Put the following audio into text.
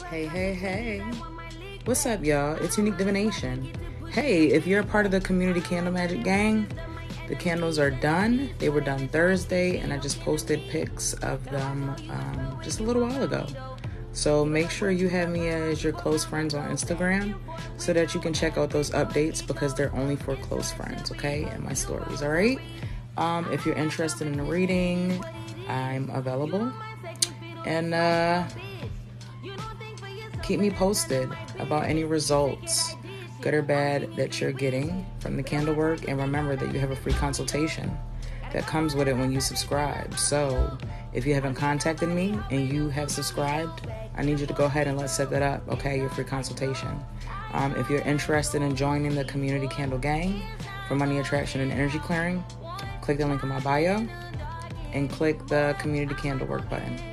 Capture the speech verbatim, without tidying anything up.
Hey, hey, hey. What's up, y'all? It's Unique Divination. Hey, if you're a part of the Community Candle Magic gang, the candles are done. They were done Thursday, and I just posted pics of them um, just a little while ago. So make sure you have me as your close friends on Instagram so that you can check out those updates because they're only for close friends, okay? And my stories, all right? Um, if you're interested in a reading, I'm available. And uh, keep me posted about any results, good or bad, that you're getting from the candle work. And remember that you have a free consultation that comes with it when you subscribe. So if you haven't contacted me and you have subscribed, I need you to go ahead and let's set that up, okay? Your free consultation. Um, if you're interested in joining the Community Candle Gang for money attraction and energy clearing, click the link in my bio and click the Community Candle Work button.